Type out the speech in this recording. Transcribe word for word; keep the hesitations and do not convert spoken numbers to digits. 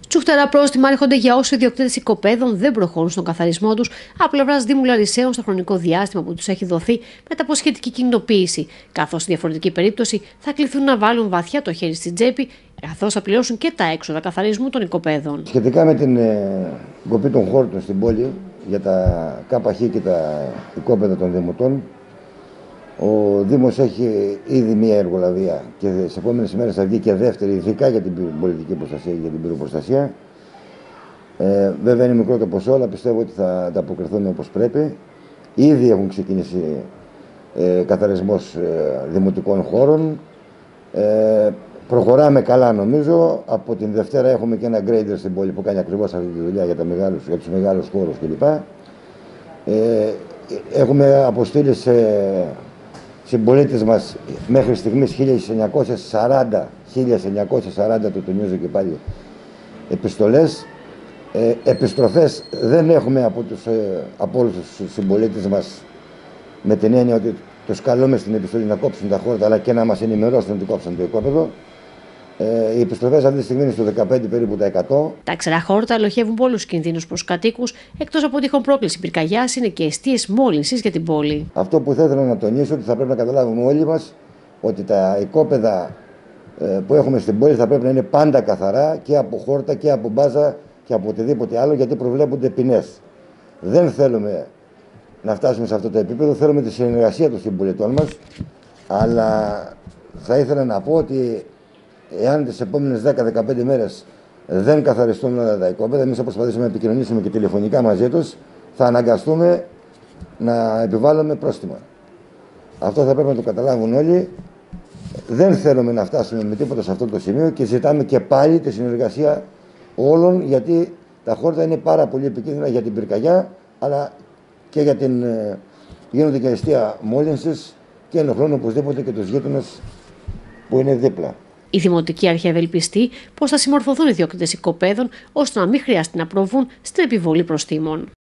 Τσουχτερά πρόστιμα έρχονται για όσοι ιδιοκτήτες οικοπαίδων δεν προχωρούν στον καθαρισμό τους από πλευράς Δήμου Λαρισαίων στο χρονικό διάστημα που τους έχει δοθεί μετά από σχετική κοινοποίηση, καθώς στη διαφορετική περίπτωση θα κληθούν να βάλουν βαθιά το χέρι στην τσέπη, καθώς θα πληρώσουν και τα έξοδα καθαρισμού των οικοπαίδων. Σχετικά με την ε, κοπή των χόρτων στην πόλη για τα ΚΧ και τα οικόπεδα των δημοτών, ο Δήμος έχει ήδη μία εργολαβία και στις επόμενες ημέρες θα βγει και δεύτερη, ειδικά για την πολιτική προστασία και για την πυροπροστασία. Ε, βέβαια είναι μικρό το ποσό, αλλά πιστεύω ότι θα ανταποκριθούμε όπως πρέπει. Ήδη έχουν ξεκινήσει ε, καθαρισμός ε, δημοτικών χώρων. Ε, προχωράμε καλά νομίζω. Από την Δευτέρα έχουμε και ένα grader στην πόλη που κάνει ακριβώς αυτή τη δουλειά για, τα μεγάλους, για τους μεγάλους χώρους κλπ. Ε, έχουμε αποστείλει σε συμπολίτες μας μέχρι στιγμής χίλια εννιακόσια σαράντα, το τονίζω και πάλι, επιστολές. Ε, επιστροφές δεν έχουμε από, τους, ε, από όλους τους συμπολίτες μας, με την έννοια ότι τους καλούμε στην επιστολή να κόψουν τα χόρτα, αλλά και να μας ενημερώσουν ότι κόψαν το οικόπεδο. Ε, οι επιστροφές αυτή τη στιγμή είναι στο δεκαπέντε περίπου τα εκατό. Τα ξερά χόρτα ελοχεύουν πολλούς κινδύνους προς κατοίκους, εκτός από τυχόν πρόκληση πυρκαγιάς, είναι και αιστείες μόλυνσης για την πόλη. Αυτό που θα ήθελα να τονίσω, ότι θα πρέπει να καταλάβουμε όλοι μας ότι τα οικόπεδα ε, που έχουμε στην πόλη θα πρέπει να είναι πάντα καθαρά και από χόρτα και από μπάζα και από οτιδήποτε άλλο, γιατί προβλέπονται ποινές. Δεν θέλουμε να φτάσουμε σε αυτό το επίπεδο, θέλουμε τη συνεργασία των συμπολιτών μας, αλλά θα ήθελα να πω ότι εάν τις επόμενες δέκα με δεκαπέντε μέρες δεν καθαριστούν όλα τα οικόπεδα, εμείς θα προσπαθήσουμε να επικοινωνήσουμε και τηλεφωνικά μαζί τους, θα αναγκαστούμε να επιβάλλουμε πρόστιμα. Αυτό θα πρέπει να το καταλάβουν όλοι. Δεν θέλουμε να φτάσουμε με τίποτα σε αυτό το σημείο και ζητάμε και πάλι τη συνεργασία όλων, γιατί τα χόρτα είναι πάρα πολύ επικίνδυνα για την πυρκαγιά, αλλά και για την... γίνονται και αιστεία μόλυνσης και ενοχλούν οπωσδήποτε και τους γείτονες που είναι δίπλα. Η Δημοτική Αρχή ευελπιστεί πως θα συμμορφωθούν οι ιδιοκτήτες οικοπαίδων ώστε να μην χρειάζεται να προβούν στην επιβολή προστίμων.